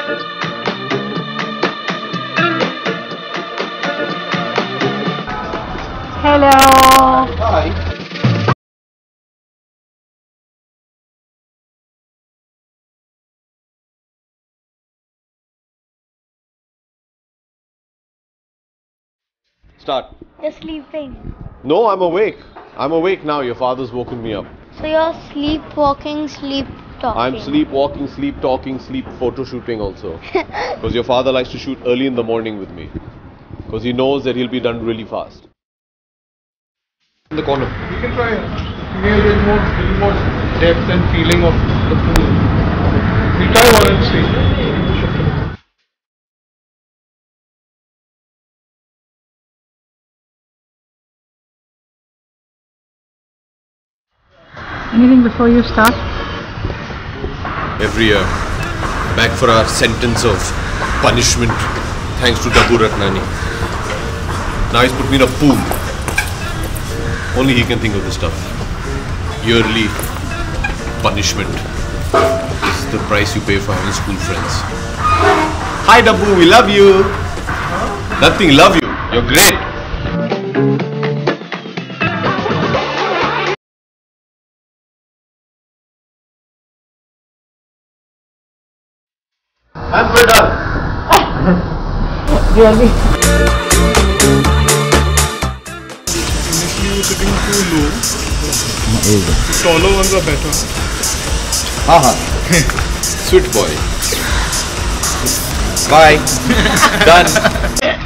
Hello. Hi. Start. You're sleeping. No, I'm awake. I'm awake now. Your father's woken me up. So you're sleepwalking, sleep talking. I'm sleepwalking, sleep talking, sleep photo shooting also. Because your father likes to shoot early in the morning with me. Because he knows that he'll be done really fast. In the corner. You can try here. There's little more depth and feeling of the pool. We try one and see. Anything before you start? Every year. Back for our sentence of punishment. Thanks to Dabbu Ratnani. Now he's put me in a pool. Only he can think of this stuff. Yearly punishment. This is the price you pay for having school friends. Hi Dabbu, we love you. Nothing, love you. You're great. And we're done. Really? Initially you were sitting too low. The taller ones are better. Sweet boy. Bye. Done.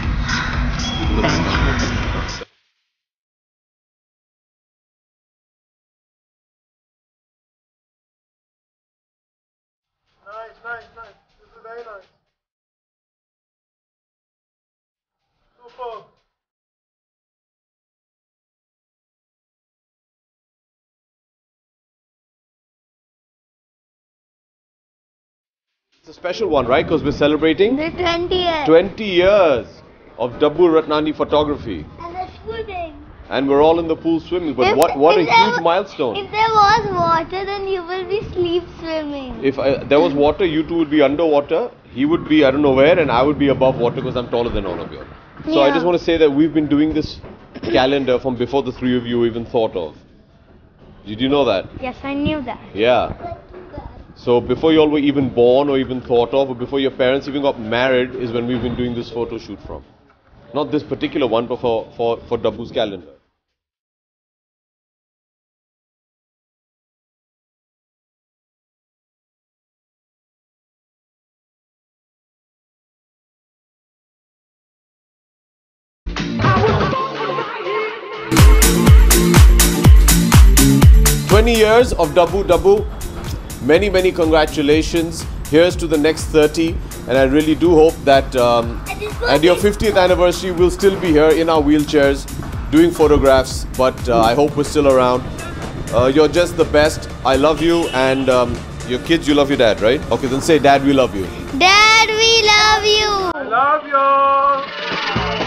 Nice. This is very nice. Super. It's a special one, right? Because we're celebrating The 20 years. 20 years of Dabbu Ratnani photography. And the swimming. And we're all in the pool swimming. But If- what a if there huge was- milestone. If there was water, then you will be sleep swimming. If there was water, you two would be underwater. He would be, I don't know where, and I would be above water because I'm taller than all of you. So I Yeah. just want to say that we've been doing this calendar from before the three of you even thought of. Did you know that? Yes, I knew that. Yeah. So before you all were even born or even thought of, or before your parents even got married, is when we've been doing this photo shoot from. Not this particular one, but for Dabbu's calendar. Years of Dabbu. Many congratulations. Here's to the next 30, and I really do hope that at your 50th anniversary we'll still be here in our wheelchairs doing photographs, but I hope we're still around. You're just the best. I love you, and your kids, you love your dad, right? Okay, then say, Dad, we love you. Dad, we love you. I love you.